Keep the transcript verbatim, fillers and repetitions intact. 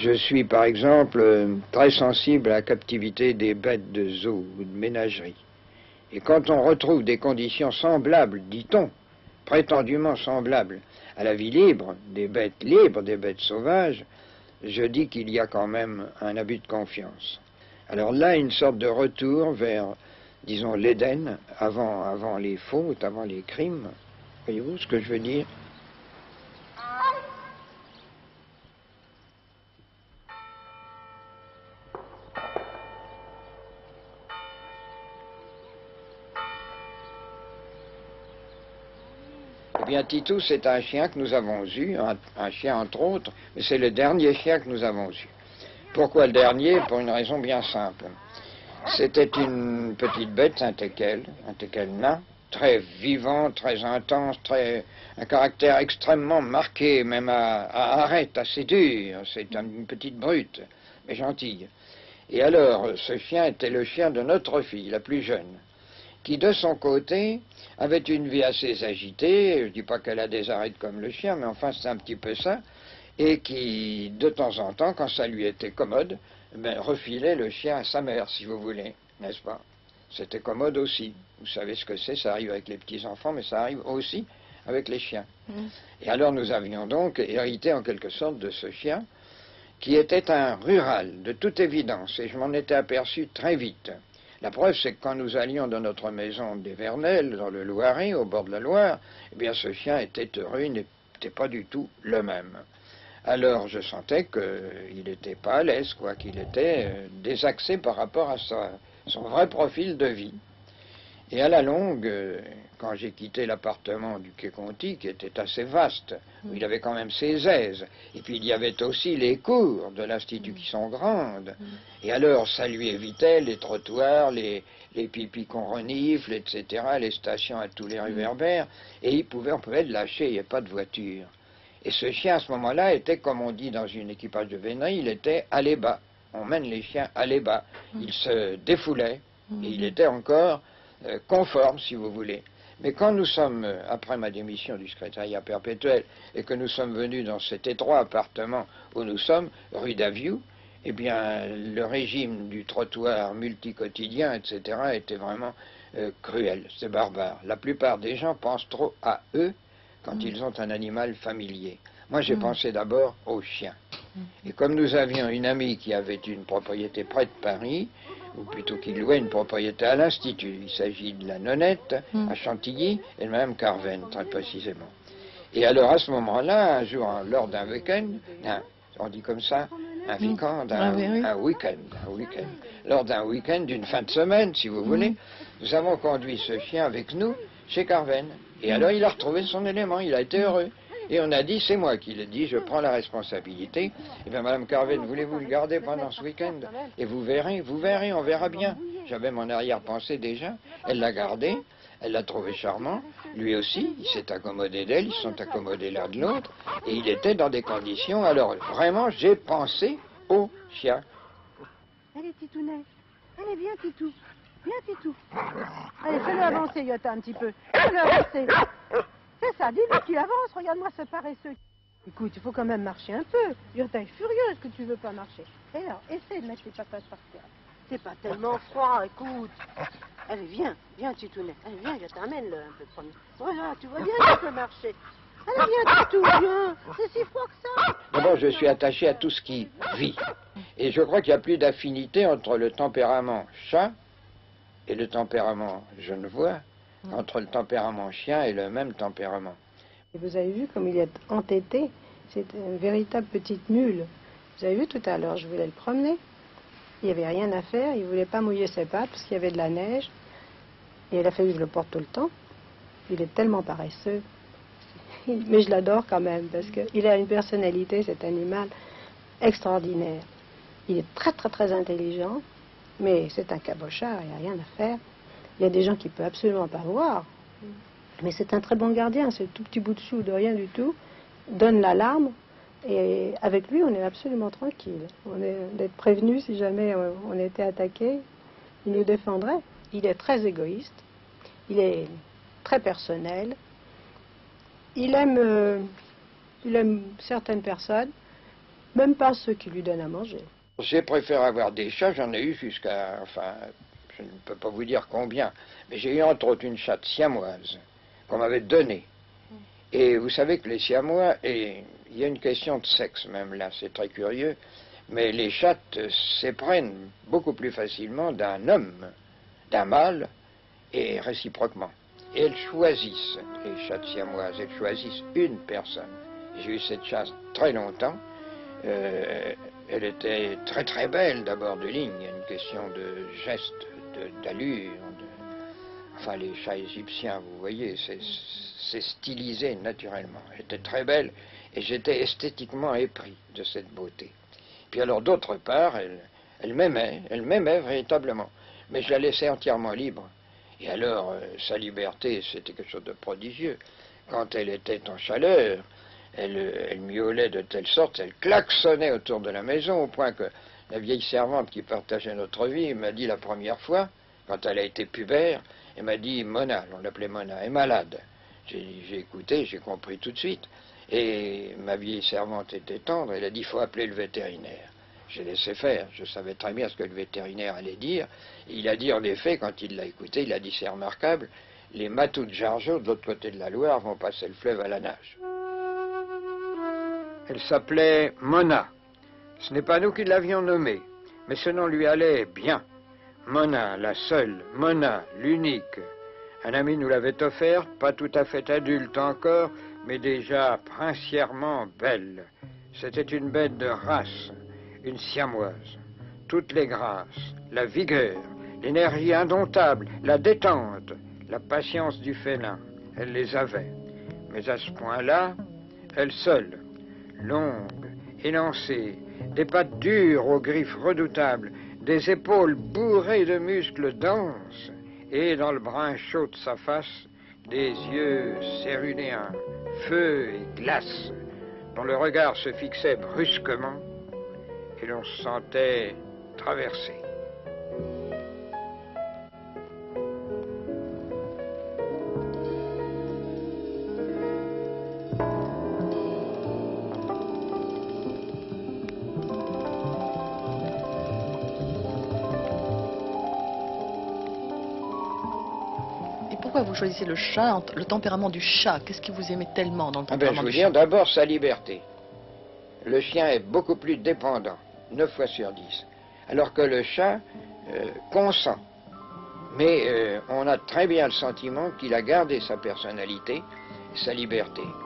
Je suis par exemple euh, très sensible à la captivité des bêtes de zoo ou de ménagerie. Et quand on retrouve des conditions semblables, dit-on, prétendument semblables à la vie libre, des bêtes libres, des bêtes sauvages, je dis qu'il y a quand même un abus de confiance. Alors là, une sorte de retour vers, disons, l'Éden, avant, avant les fautes, avant les crimes. Voyez-vous ce que je veux dire? Eh bien, Titou, c'est un chien que nous avons eu, un, un chien entre autres, mais c'est le dernier chien que nous avons eu. Pourquoi le dernier? Pour une raison bien simple. C'était une petite bête, un teckel, un teckel nain, très vivant, très intense, très, un caractère extrêmement marqué, même à, à arrête, assez dur. C'est une petite brute, mais gentille. Et alors, ce chien était le chien de notre fille, la plus jeune, qui de son côté avait une vie assez agitée. Je ne dis pas qu'elle a des arêtes comme le chien, mais enfin c'est un petit peu ça, et qui, de temps en temps, quand ça lui était commode, ben, refilait le chien à sa mère, si vous voulez, n'est-ce pas? C'était commode aussi. Vous savez ce que c'est, ça arrive avec les petits-enfants, mais ça arrive aussi avec les chiens. Mmh. Et alors nous avions donc hérité en quelque sorte de ce chien, qui était un rural, de toute évidence, et je m'en étais aperçu très vite. La preuve, c'est que quand nous allions dans notre maison des Vernelles, dans le Loiret, au bord de la Loire, eh bien ce chien était heureux, il n'était pas du tout le même. Alors je sentais qu'il n'était pas à l'aise, quoi, qu'il était euh, désaxé par rapport à sa, son vrai profil de vie. Et à la longue, euh, quand j'ai quitté l'appartement du Quai Conti, qui était assez vaste, où il avait quand même ses aises, et puis il y avait aussi les cours de l'Institut qui sont grandes, et alors ça lui évitait les trottoirs, les, les pipis qu'on renifle, et cetera, les stations à tous les réverbères, et il pouvait, on pouvait le lâcher, il n'y avait pas de voiture. Et ce chien, à ce moment-là, était, comme on dit dans une équipage de vénerie, il était allez bas. On mène les chiens allez bas. Il se défoulait, et il était encore euh, conforme, si vous voulez. Mais quand nous sommes, euh, après ma démission du secrétariat perpétuel, et que nous sommes venus dans cet étroit appartement où nous sommes, rue d'Aviou, eh bien, le régime du trottoir multicotidien, et cetera, était vraiment euh, cruel. C'est barbare. La plupart des gens pensent trop à eux quand mmh. ils ont un animal familier. Moi, j'ai mmh. pensé d'abord aux chiens. Et comme nous avions une amie qui avait une propriété près de Paris, ou plutôt qui louait une propriété à l'Institut, il s'agit de la Nonnette, mmh. à Chantilly, et Mme Carven, très précisément. Et alors, à ce moment-là, un jour, lors d'un week-end, on dit comme ça, un week-end, un, ah, oui, oui. un week-end, un week-end, lors d'un week-end d'une fin de semaine, si vous mmh. voulez, nous avons conduit ce chien avec nous chez Carven. Et alors, il a retrouvé son élément, il a été heureux. Et on a dit, c'est moi qui l'ai dit, je prends la responsabilité. Et bien, Madame Carven, voulez-vous le garder pendant ce week-end? Et vous verrez, vous verrez, on verra bien. J'avais mon arrière-pensée déjà. Elle l'a gardé, elle l'a trouvé charmant. Lui aussi, il s'est accommodé d'elle, ils se sont accommodés l'un de l'autre. Et il était dans des conditions. Alors, vraiment, j'ai pensé au chien. Allez, Titounet. Allez, viens, Titou. Viens, Titou. Allez, fais-le avancer, Yota, un petit peu. Fais-le avancer. C'est ça, dis-le qu'il avance, regarde-moi ce paresseux. Écoute, il faut quand même marcher un peu. Yota est furieuse que tu veux pas marcher. Et alors, essaie de mettre les papates par terre. C'est pas tellement froid, écoute. Allez, viens, viens, Titounet. Allez, viens, je t'amène-le un peu premier. Voilà, tu vois bien que tu peux marcher. Allez, viens, Titou, viens. C'est si froid que ça. D'abord, je suis attaché à tout ce qui vit. Et je crois qu'il n'y a plus d'affinité entre le tempérament chat et le tempérament genevois, entre le tempérament chien et le même tempérament. Et vous avez vu comme il est entêté, c'est une véritable petite mule. Vous avez vu tout à l'heure, je voulais le promener, il n'y avait rien à faire, il ne voulait pas mouiller ses pattes parce qu'il y avait de la neige, et il a fallu que je le porte tout le temps. Il est tellement paresseux, mais je l'adore quand même, parce qu'il a une personnalité, cet animal, extraordinaire. Il est très très très intelligent, mais c'est un cabochard, il n'y a rien à faire. Il y a des gens qui ne peuvent absolument pas voir. Mais c'est un très bon gardien, c'est tout petit bout de chou, de rien du tout. Donne l'alarme, et avec lui, on est absolument tranquille. On est d'être prévenu si jamais on était attaqué, il nous défendrait. Il est très égoïste, il est très personnel, il aime, euh, il aime certaines personnes, Même pas ceux qui lui donnent à manger. J'ai préféré avoir des chats, j'en ai eu jusqu'à, enfin, je ne peux pas vous dire combien, mais j'ai eu entre autres une chatte siamoise qu'on m'avait donnée. Et vous savez que les siamois, et il y a une question de sexe même là, c'est très curieux, mais les chattes s'éprennent beaucoup plus facilement d'un homme, d'un mâle, et réciproquement. Et elles choisissent, les chattes siamoises, elles choisissent une personne. J'ai eu cette chatte très longtemps. Euh, elle était très très belle d'abord de ligne, il y a une question de geste, d'allure. Enfin, les chats égyptiens, vous voyez, c'est stylisé naturellement. Elle était très belle et j'étais esthétiquement épris de cette beauté. Puis alors, d'autre part, elle, elle m'aimait, elle m'aimait véritablement, mais je la laissais entièrement libre. Et alors, euh, sa liberté, c'était quelque chose de prodigieux. Quand elle était en chaleur, elle, elle miaulait de telle sorte, elle klaxonnait autour de la maison, au point que la vieille servante qui partageait notre vie m'a dit la première fois, quand elle a été pubère, elle m'a dit, Mona, on l'appelait Mona, est malade. J'ai écouté, j'ai compris tout de suite. Et ma vieille servante était tendre, elle a dit, il faut appeler le vétérinaire. J'ai laissé faire, je savais très bien ce que le vétérinaire allait dire. Il a dit, en effet, quand il l'a écouté, il a dit, c'est remarquable, les matous de Jargeau, de l'autre côté de la Loire, vont passer le fleuve à la nage. Elle s'appelait Mona. Ce n'est pas nous qui l'avions nommée, mais ce nom lui allait bien. Mona, la seule, Mona, l'unique. Un ami nous l'avait offerte, pas tout à fait adulte encore, mais déjà princièrement belle. C'était une bête de race, une siamoise. Toutes les grâces, la vigueur, l'énergie indomptable, la détente, la patience du félin, elle les avait. Mais à ce point-là, elle seule, longue, élancée, des pattes dures aux griffes redoutables, des épaules bourrées de muscles denses, et dans le brun chaud de sa face, des yeux céruléens, feu et glace, dont le regard se fixait brusquement, et l'on se sentait traversé. Pourquoi vous choisissez le chat, le tempérament du chat? Qu'est-ce qui vous aimait tellement dans le Ah ben, tempérament je vous du dis chat? d'abord sa liberté. Le chien est beaucoup plus dépendant, neuf fois sur dix, alors que le chat euh, consent. Mais euh, on a très bien le sentiment qu'il a gardé sa personnalité et sa liberté.